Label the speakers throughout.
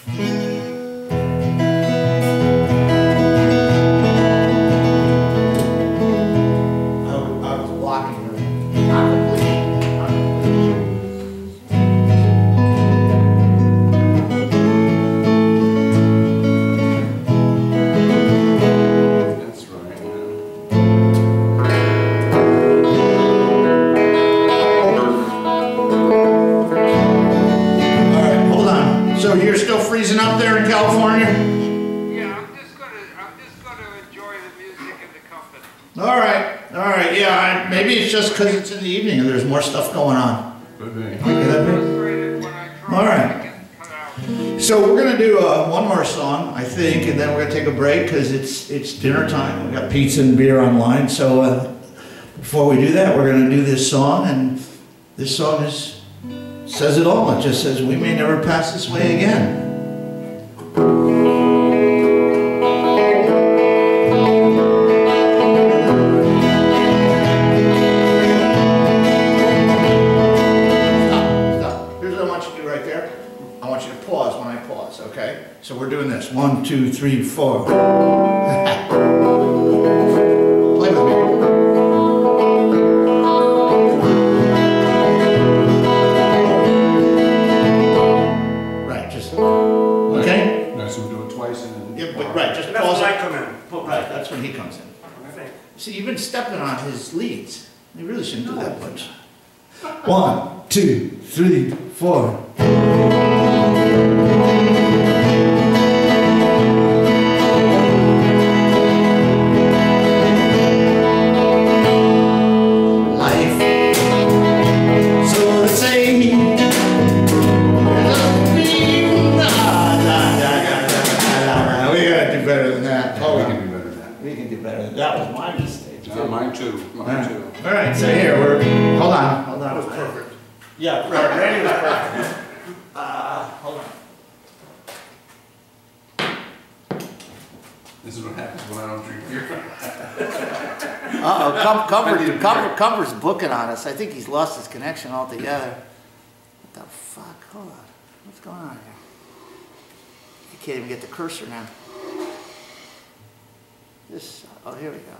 Speaker 1: Up there in California?
Speaker 2: Yeah, I'm just gonna enjoy the music and the company.
Speaker 1: All right, yeah, maybe it's just because it's in the evening and there's more stuff going on.
Speaker 3: Could be.
Speaker 1: All right. So we're gonna do one more song, I think, and then we're gonna take a break because it's dinner time. We got pizza and beer online. So before we do that, we're gonna do this song, and this song says it all. It just says, "We may never pass this way again." Okay, so we're doing this. 1, 2, 3, 4. Play with me. Right, just okay.
Speaker 3: No, so we'll do it twice and then.
Speaker 1: Yeah, but right, just
Speaker 4: that's
Speaker 1: pause.
Speaker 4: when I come in.
Speaker 1: Right, that's when he comes in. See, you've been stepping on his leads. You really shouldn't do that much. 1, 2, 3, 4. That was my mistake.
Speaker 3: No, mine too. Mine too.
Speaker 1: All right, so here hold on.
Speaker 4: That was perfect.
Speaker 1: Yeah, right. Randy was perfect. Hold on.
Speaker 3: This is what happens when I don't drink beer.
Speaker 1: Cumber's booking on us. I think he's lost his connection altogether. What the fuck? Hold on. What's going on here? You can't even get the cursor now. Oh, here we go.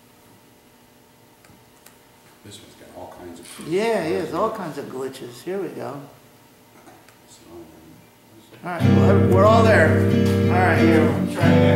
Speaker 3: This one's got all kinds of.
Speaker 1: Yeah, there's all kinds of glitches. Here we go. All right, well, we're all there. All right, here, we'll try again.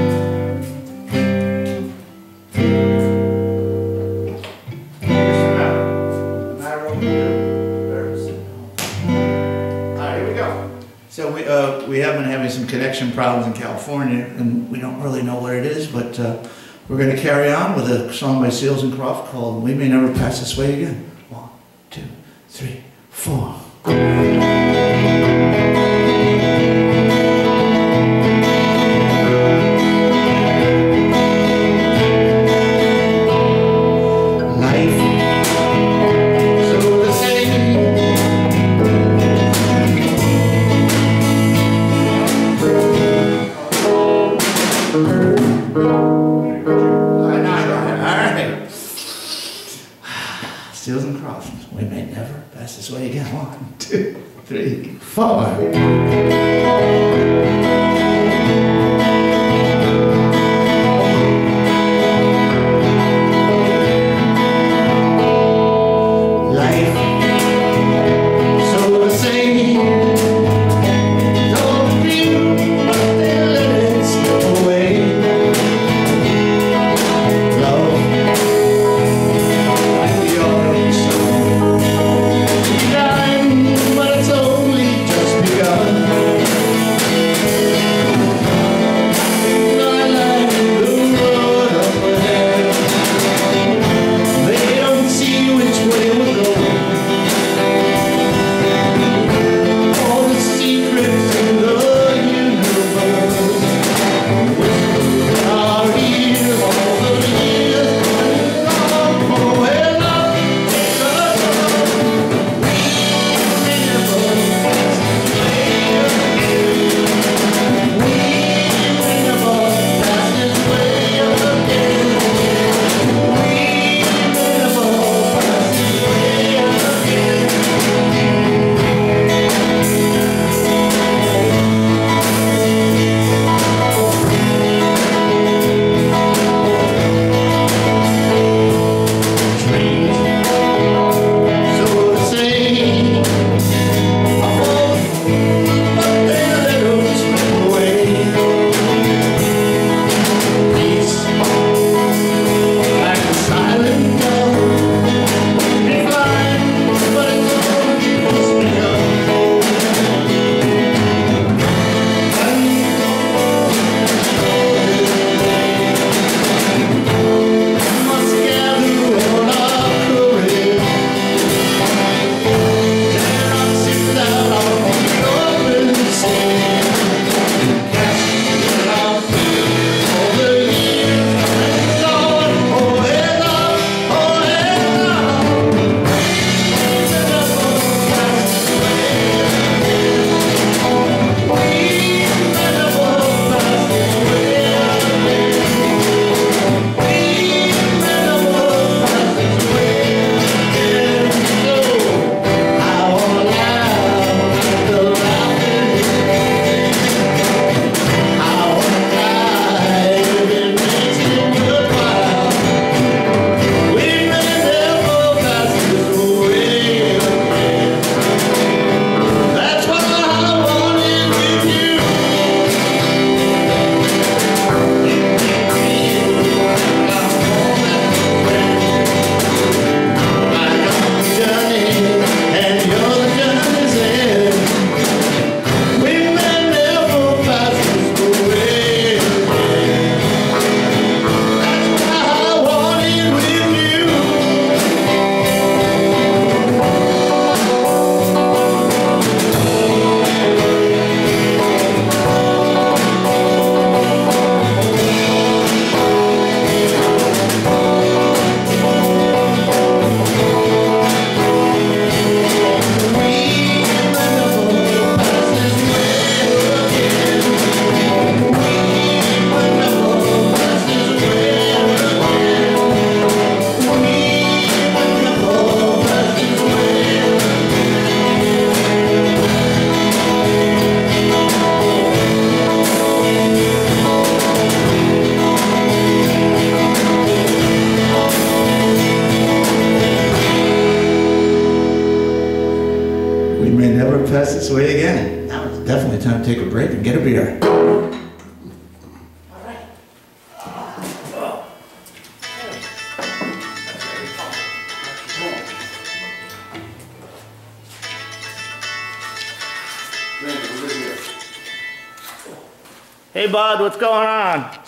Speaker 1: All right, here we go. So we have been having some connection problems in California, and we don't really know what it is, but we're going to carry on with a song by Seals and Croft called "We May Never Pass This Way Again." 1, 2, 3, 4. Seals and Croft, we may never pass this way again. 1, 2, 3, 4. But it's only just begun. way again. Now it's definitely time to take a break and get a beer. Hey bud, what's going on?